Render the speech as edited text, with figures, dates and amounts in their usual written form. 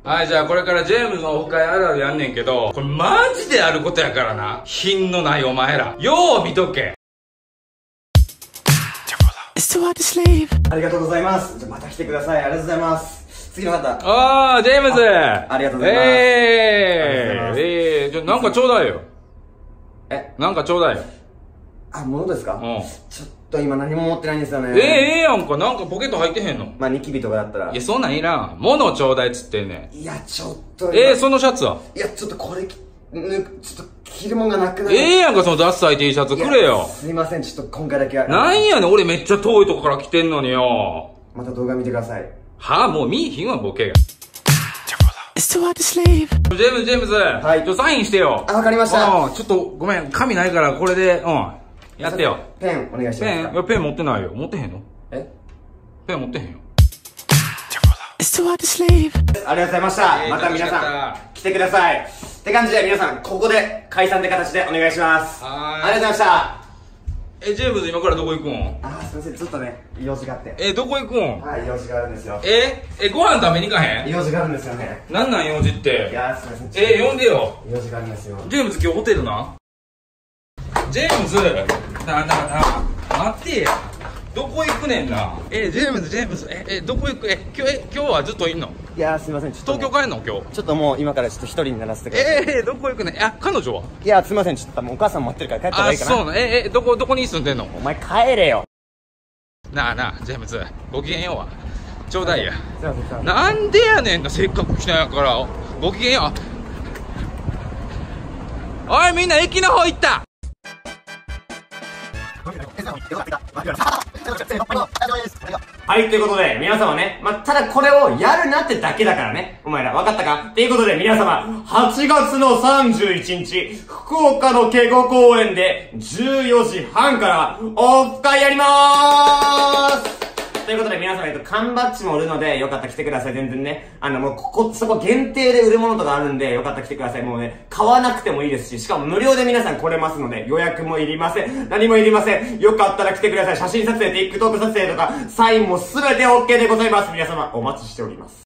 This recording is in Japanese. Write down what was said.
はい、じゃあこれからジェームズのオフ会あるあるやんねんけど、これマジであることやからな。品のないお前ら。よう見とけ。 ありがとうございます。じゃあまた来てください。ありがとうございます。次の方。 あー、ジェームズ。 ありがとうございます。 じゃあなんかちょうだいよ。なんかちょうだいよ。 あ、物ですか？ うん。 ちょっと今何も持ってないんですよね。 ええやんか。なんかポケット入ってへんの？ まあニキビとかだったら。 いや、そんなんいらん。物ちょうだいっつってんねん。 いや、ちょっと。 そのシャツは？ いや、ちょっとこれ、ちょっと着るもんがなくなる。 やんか、そのダッサい T シャツくれよ。 すいません、ちょっと今回だけは。 なんやねん、俺めっちゃ遠いとこから来てんのによ。 また動画見てください。 はぁ、もう見いひんわ、ボケが。ジェームズ。 はい。 サインしてよ。 あ、わかりました。 ちょっとごめん、紙ないからこれで、やってよ。 ペンお願いします。 ペン持ってないよ。持ってへんの？ペン持ってへんよ。 ありがとうございました。また皆さん、来てください。って感じで皆さん、ここで解散って形でお願いします。ありがとうございました。 ジェームズ今からどこ行くん？ すいません、ちょっとね、用事があって。 どこ行くん？ はい、用事があるんですよ。 ご飯食べに行かへん？ 用事があるんですよね。 なんなん用事って？ いやすいません。 呼んでよ。 用事があるんですよ。 ジェームズ今日ホテルな？ジェームズ待ってや。どこ行くねんな。ジェームズ、どこ行く？今日はずっといんの？ いやすいません、ちょっと、 東京帰んの今日？ ちょっともう今からちょっと一人にならせてください。 どこ行くねん？彼女は？ いやすいません、ちょっともうお母さん待ってるから帰った方がいいかな。 そうな。どこに住んでんの？ お前帰れよ。 なあ、ジェームズ、ごきげんようは。ちょうだいや。 すいません。 なんでやねんな、せっかく来たんやから。ごきげんよう。おい、みんな駅の方行った。 はい、ということで、皆様ね、ただこれをやるなってだけだからね。お前ら、わかったか？ということで、皆様、8月の31日、福岡の警護公園で、14時半から、オフ会やりまーす！ということで皆様、缶バッジも売るので、よかったら来てください。全然ね。もう、そこ限定で売るものとかあるんで、よかったら来てください。もうね、買わなくてもいいですし、しかも無料で皆さん来れますので、予約もいりません。何もいりません。よかったら来てください。写真撮影、TikTok 撮影とか、サインもすべて OK でございます。皆様、お待ちしております。